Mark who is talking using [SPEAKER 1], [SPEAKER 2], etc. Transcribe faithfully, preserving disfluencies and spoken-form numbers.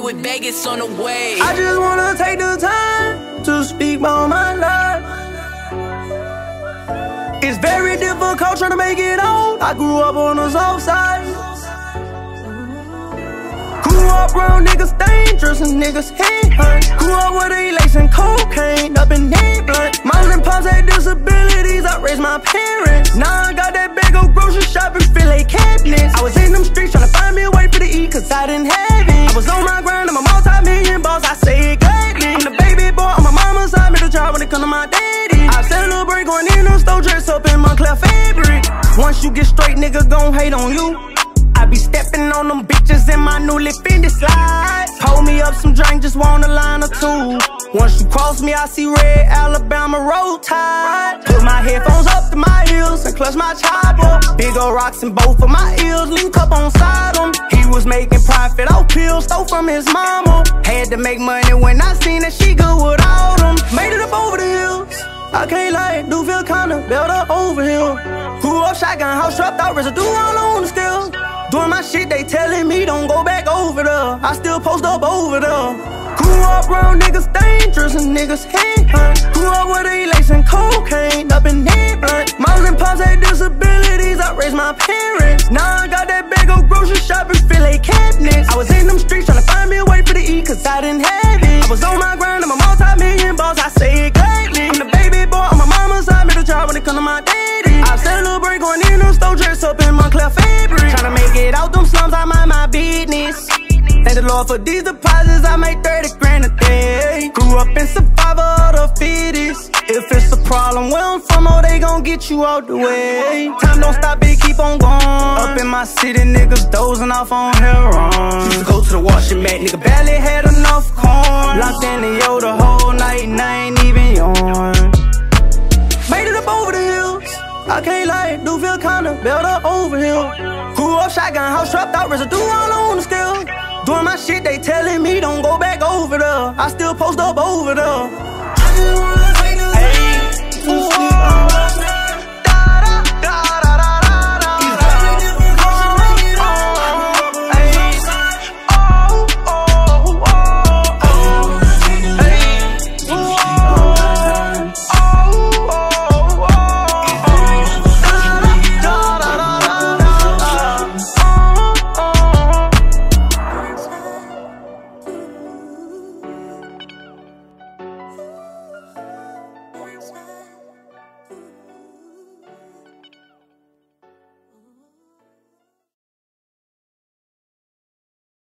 [SPEAKER 1] with Vegas on the way.
[SPEAKER 2] I just wanna take the time to speak about my life. It's very difficult trying to make it out. I grew up on the south side. Grew up around niggas dangerous and niggas hate hunt. Grew up with they lacing cocaine up in their blunt. Mom and pops had disabilities, I raised my parents. Now I got that big old grocery shop and filet cabinets. I was in them streets trying to find me a way for to eat cause I didn't have it. I was on my grind, I'm a multi-million boss, I say it gladly. I'm the baby boy on my mama's side, middle child when it come to my daddy. I celebrate going in the store dressed up in Montclair fabric. Once you get straight, nigga gon' hate on you. I be stepping on them bitches in my newly Fendi slides. Hold me up some drink, just want a line or two. Once you cross me, I see red Alabama roll tide. Put my headphones up to my ears and clutch my chopper. Big ol' rocks in both of my ears, link up on side 'em. He was making profit off pills, stole from his mama. Had to make money when I seen that she good without him. Made it up over the hills, I can't lie, do feel kinda better over here. Grew up shotgun house, strapped out, residue all on the still. Doing my shit, they telling me don't go back over there. I still post up over there. Grew up around niggas dangerous and niggas hate hunt. Grew up with they lacing cocaine up in their blunt. Mom and pops had disabilities, I raised my parents. Now I got that big old grocery shop and filet cabinets. I was in them streets trying to find me a way for to eat cause I didn't have it. I was on my grind, I'm a multi-million boss, I say it gladly. I'm the baby boy on my mama's side, middle child when it come to my daddy. I celebrate going in the store dressed up in Montclair fabric. Tryna make it out them slums, I mind my business. Thank the Lord for these deposits, I make thirty grand a day. Grew up in survival of the fittest. If it's a problem where I'm from, oh, they gon' get you out the way. Time don't stop, it keep on going. Up in my city, niggas dozing off on heroin. Used to go to the washing mat, nigga barely had enough corn. Locked in the yo the whole night and I ain't even yawn. Made it up over the hills, I can't lie, do feel kinda better over here. Grew up shotgun house, strapped out, residue all on the scale. Doing my shit, they telling me don't go back over there. I still post up over there.